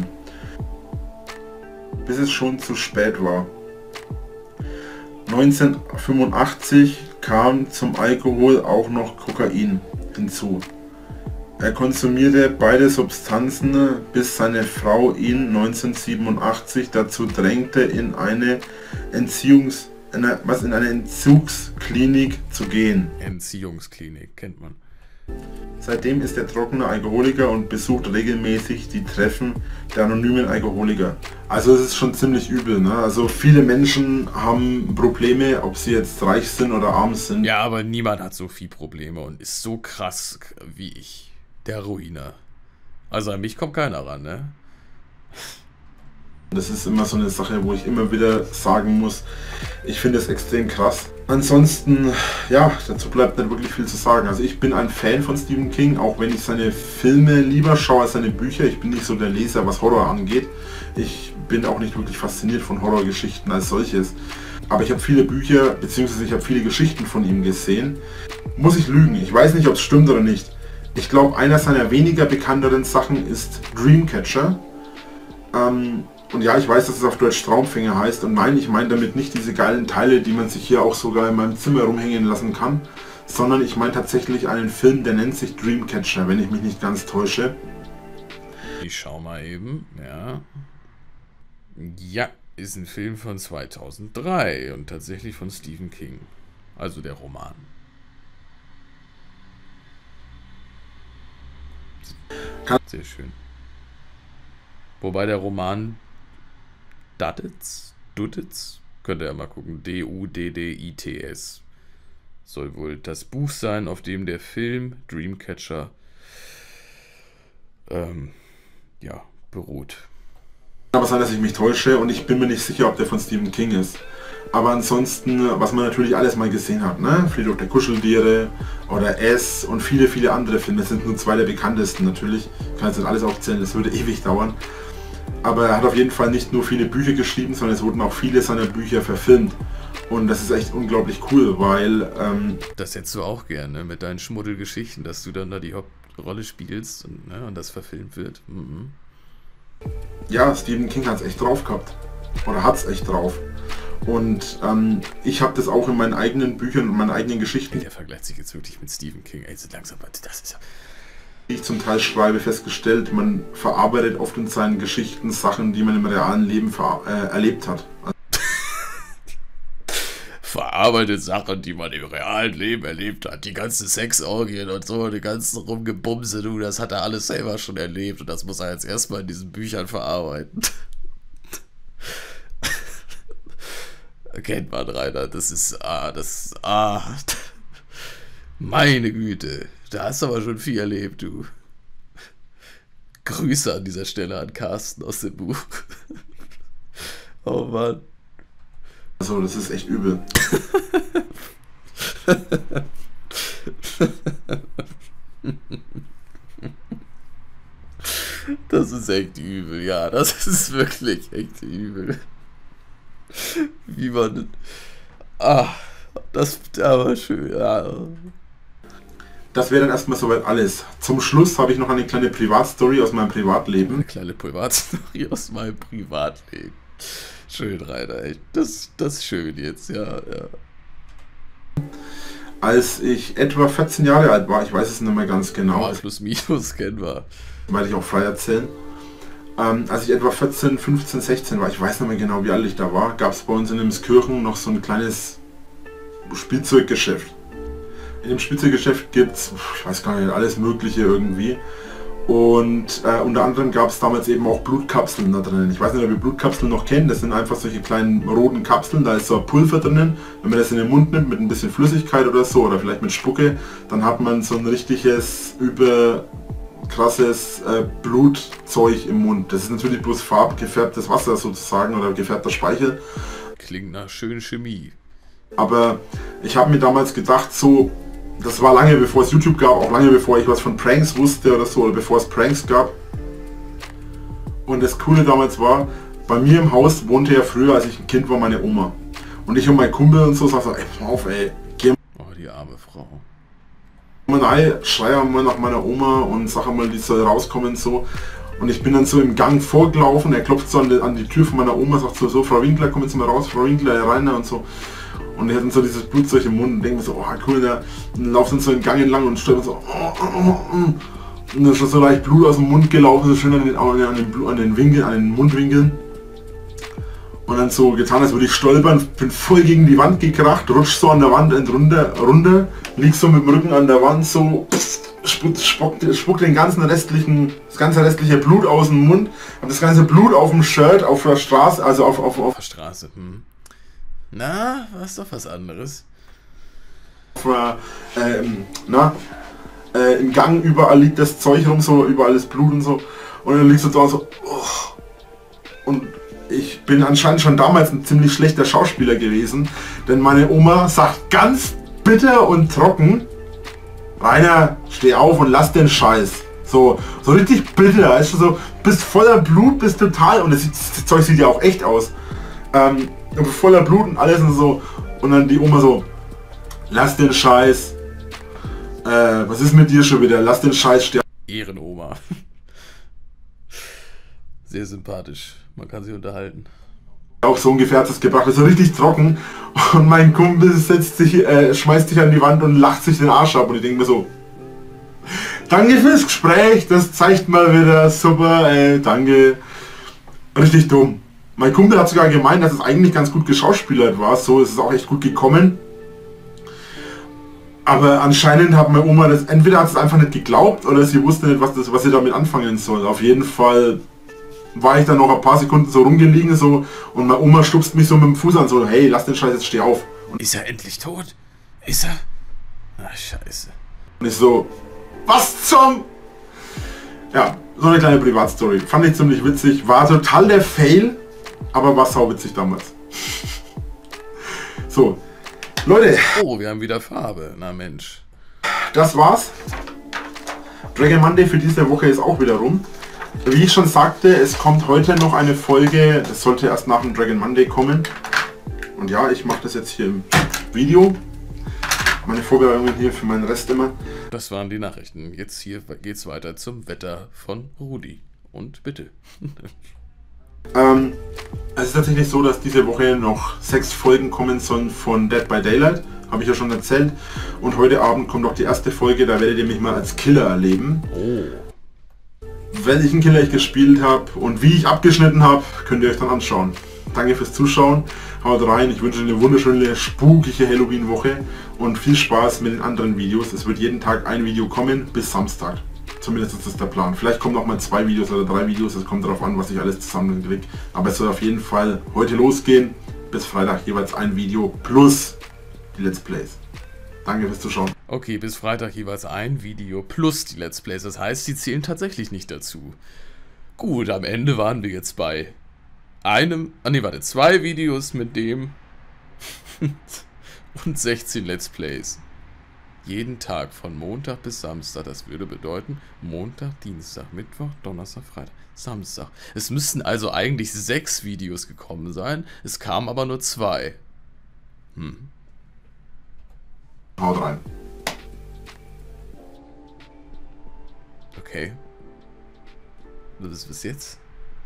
bis es schon zu spät war. neunzehnhundertfünfundachtzig kam zum Alkohol auch noch Kokain hinzu. Er konsumierte beide Substanzen, bis seine Frau ihn neunzehnhundertsiebenundachtzig dazu drängte, in eine Entziehungs in eine, was in eine Entzugsklinik zu gehen. Entziehungsklinik kennt man. Seitdem ist er trockener Alkoholiker und besucht regelmäßig die Treffen der anonymen Alkoholiker. Also es ist schon ziemlich übel, ne? Also viele Menschen haben Probleme, ob sie jetzt reich sind oder arm sind. Ja, aber niemand hat so viel Probleme und ist so krass wie ich. Der Ruiner. Also an mich kommt keiner ran, ne? Das ist immer so eine Sache, wo ich immer wieder sagen muss, ich finde es extrem krass. Ansonsten, ja, dazu bleibt nicht wirklich viel zu sagen. Also ich bin ein Fan von Stephen King, auch wenn ich seine Filme lieber schaue als seine Bücher. Ich bin nicht so der Leser, was Horror angeht. Ich bin auch nicht wirklich fasziniert von Horrorgeschichten als solches. Aber ich habe viele Bücher, beziehungsweise ich habe viele Geschichten von ihm gesehen. Muss ich lügen, ich weiß nicht, ob es stimmt oder nicht. Ich glaube, einer seiner weniger bekannteren Sachen ist Dreamcatcher. Ähm, Und ja, ich weiß, dass es auf Deutsch Traumfänger heißt. Und nein, ich meine damit nicht diese geilen Teile, die man sich hier auch sogar in meinem Zimmer rumhängen lassen kann. Sondern ich meine tatsächlich einen Film, der nennt sich Dreamcatcher, wenn ich mich nicht ganz täusche. Ich schau mal eben, ja. Ja, ist ein Film von zweitausenddrei und tatsächlich von Stephen King. Also der Roman. Sehr schön. Wobei der Roman Duddits, Duddits, könnt ihr ja mal gucken, D U D D I T S, soll wohl das Buch sein, auf dem der Film Dreamcatcher ähm, ja, beruht. Aber sein, dass ich mich täusche und ich bin mir nicht sicher, ob der von Stephen King ist. Aber ansonsten, was man natürlich alles mal gesehen hat, ne? Friedhof der Kuscheltiere oder S und viele, viele andere Filme. Das sind nur zwei der bekanntesten natürlich. Ich kann jetzt nicht alles aufzählen, das würde ewig dauern. Aber er hat auf jeden Fall nicht nur viele Bücher geschrieben, sondern es wurden auch viele seiner Bücher verfilmt. Und das ist echt unglaublich cool, weil... Ähm, das hättest du auch gerne mit deinen Schmuddelgeschichten, dass du dann da die Hauptrolle spielst und, ne, und das verfilmt wird. Mhm. Ja, Stephen King hat es echt drauf gehabt. Oder hat es echt drauf. Und ähm, ich habe das auch in meinen eigenen Büchern und meinen eigenen Geschichten... Der vergleicht sich jetzt wirklich mit Stephen King. Ey, so langsam, das ist ja... Ich zum Teil schreibe, festgestellt, man verarbeitet oft in seinen Geschichten Sachen, die man im realen Leben ver äh, erlebt hat. Verarbeitet Sachen, die man im realen Leben erlebt hat. Die ganzen Sexorgien und so, die ganzen Rumgebumse, du, das hat er alles selber schon erlebt und das muss er jetzt erstmal in diesen Büchern verarbeiten. Kennt man, Rainer, das ist, ah, das ist, ah, meine Güte. Da hast du aber schon viel erlebt, du. Grüße an dieser Stelle an Carsten aus dem Buch. Oh Mann. Also, das ist echt übel. Das ist echt übel, ja. Das ist wirklich echt übel. Wie man... Ah, das war schön, ja. das wäre dann erstmal soweit alles. Zum Schluss habe ich noch eine kleine Privatstory aus meinem Privatleben. Eine kleine Privatstory aus meinem Privatleben. Schön, Rainer, echt. Das, das ist schön jetzt, ja, ja. Als ich etwa vierzehn Jahre alt war, ich weiß es nicht mehr ganz genau. Ja, plus minus kennen wir. Werde ich auch frei erzählen. Ähm, als ich etwa vierzehn, fünfzehn, sechzehn war, ich weiß nicht mehr genau, wie alt ich da war, gab es bei uns in Emskirchen noch so ein kleines Spielzeuggeschäft. In dem Spielzeuggeschäft gibt es, ich weiß gar nicht, alles Mögliche irgendwie. Und äh, unter anderem gab es damals eben auch Blutkapseln da drinnen. Ich weiß nicht, ob ihr Blutkapseln noch kennt. Das sind einfach solche kleinen roten Kapseln. Da ist so ein Pulver drinnen. Wenn man das in den Mund nimmt mit ein bisschen Flüssigkeit oder so oder vielleicht mit Spucke, dann hat man so ein richtiges über krasses äh, Blutzeug im Mund. Das ist natürlich bloß farbgefärbtes Wasser sozusagen oder gefärbter Speichel. Klingt nach schöner Chemie. Aber ich habe mir damals gedacht, so, das war lange bevor es YouTube gab, auch lange bevor ich was von Pranks wusste oder so, oder bevor es Pranks gab. Und das Coole damals war, bei mir im Haus wohnte ja früher, als ich ein Kind war, meine Oma. Und ich und mein Kumpel und so sagen so, ey, pass mal auf, ey, geh mal. Oh, die arme Frau. Rein, schreie mal nach meiner Oma und sage mal, die soll rauskommen so. Und ich bin dann so im Gang vorgelaufen, er klopft so an die, an die Tür von meiner Oma, sagt so, so, Frau Winkler, komm jetzt mal raus, Frau Winkler, rein und so. Und er hat dann so dieses Blutzeug im Mund und denkt mir so, oh cool, der lauft dann so den Gang entlang und stört so, oh, oh, oh. Und dann ist schon so leicht Blut aus dem Mund gelaufen, so schön an den, an den, an den Winkeln, an den Mundwinkeln. Und dann so getan, als würde ich stolpern, bin voll gegen die Wand gekracht, rutsch so an der Wand runter, runter, lieg so mit dem Rücken an der Wand, so spuckt, spuckt, spuckt den ganzen restlichen, das ganze restliche Blut aus dem Mund, hab das ganze Blut auf dem Shirt, auf der Straße, also auf, auf, auf der Straße, hm. Na, was doch was anderes. Auf, äh, ähm, na, äh, im Gang überall liegt das Zeug rum, so überall ist Blut und so. Und dann liegst du da so, oh. Und ich bin anscheinend schon damals ein ziemlich schlechter Schauspieler gewesen, denn meine Oma sagt ganz bitter und trocken, Rainer, steh auf und lass den Scheiß. So, so richtig bitter, weißt du, so, bist voller Blut, bist total, und das, das Zeug sieht ja auch echt aus. Ähm, voller Blut und alles und so. Und dann die Oma so, lass den Scheiß. Äh, was ist mit dir schon wieder? Lass den Scheiß sterben. Ehrenoma. Sehr sympathisch. Man kann sich unterhalten. Auch so ungefähr hat es gebracht. Das ist so richtig trocken. Und mein Kumpel setzt sich, äh, schmeißt sich an die Wand und lacht sich den Arsch ab. Und ich denke mir so, danke fürs Gespräch. Das zeigt mal wieder super. Ey, danke. Richtig dumm. Mein Kumpel hat sogar gemeint, dass es eigentlich ganz gut geschauspielert war. So ist es auch echt gut gekommen. Aber anscheinend hat meine Oma das, entweder hat sie es einfach nicht geglaubt oder sie wusste nicht, was, das, was sie damit anfangen soll. Auf jeden Fall war ich dann noch ein paar Sekunden so rumgelegen so und meine Oma stupst mich so mit dem Fuß an, so, hey, lass den Scheiß, jetzt steh auf. Und ist er endlich tot? Ist er? Ach, scheiße. Und ich so, was zum... Ja, so eine kleine Privatstory. Fand ich ziemlich witzig. War total der Fail, aber war sauwitzig damals. So, Leute. Oh, wir haben wieder Farbe. Na Mensch. Das war's. Dragon Monday für diese Woche ist auch wieder rum. Wie ich schon sagte, es kommt heute noch eine Folge. Das sollte erst nach dem Dragon Monday kommen. Und ja, ich mache das jetzt hier im Video. Meine Vorbereitungen hier für meinen Rest immer. Das waren die Nachrichten. Jetzt hier geht's weiter zum Wetter von Rudi. Und bitte. ähm, es ist tatsächlich so, dass diese Woche noch sechs Folgen kommen sollen von Dead by Daylight. Habe ich ja schon erzählt. Und heute Abend kommt auch die erste Folge. Da werdet ihr mich mal als Killer erleben. Oh. Welchen Killer ich gespielt habe und wie ich abgeschnitten habe, könnt ihr euch dann anschauen. Danke fürs Zuschauen. Haut rein. Ich wünsche eine wunderschöne, spukige Halloween-Woche und viel Spaß mit den anderen Videos. Es wird jeden Tag ein Video kommen bis Samstag. Zumindest ist das der Plan. Vielleicht kommen auch mal zwei Videos oder drei Videos. Es kommt darauf an, was ich alles zusammenkriege. Aber es soll auf jeden Fall heute losgehen. Bis Freitag jeweils ein Video plus die Let's Plays. Danke fürs Zuschauen. Okay, bis Freitag jeweils ein Video plus die Let's Plays. Das heißt, die zählen tatsächlich nicht dazu. Gut, am Ende waren wir jetzt bei einem, ah ne, warte, zwei Videos mit dem und sechzehn Let's Plays. Jeden Tag von Montag bis Samstag. Das würde bedeuten Montag, Dienstag, Mittwoch, Donnerstag, Freitag, Samstag. Es müssten also eigentlich sechs Videos gekommen sein. Es kamen aber nur zwei. Hm. Haut rein. Okay. Was ist bis jetzt?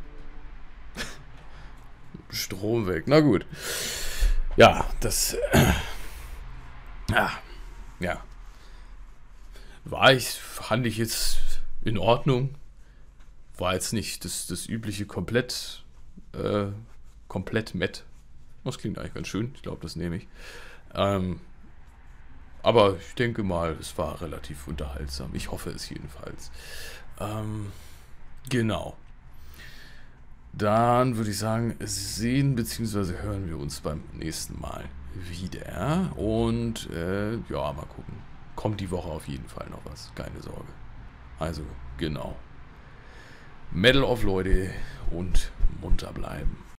Strom weg. Na gut. Ja, das... Äh, ja. Ja. War ich... Fand ich jetzt in Ordnung. War jetzt nicht das, das übliche komplett... Äh, komplett Met. Das klingt eigentlich ganz schön. Ich glaube, das nehme ich. Ähm... Aber ich denke mal, es war relativ unterhaltsam. Ich hoffe es jedenfalls. Ähm, genau. Dann würde ich sagen, sehen bzw. hören wir uns beim nächsten Mal wieder. Und äh, ja, mal gucken. Kommt die Woche auf jeden Fall noch was. Keine Sorge. Also, genau. Medal of Leute und munter bleiben.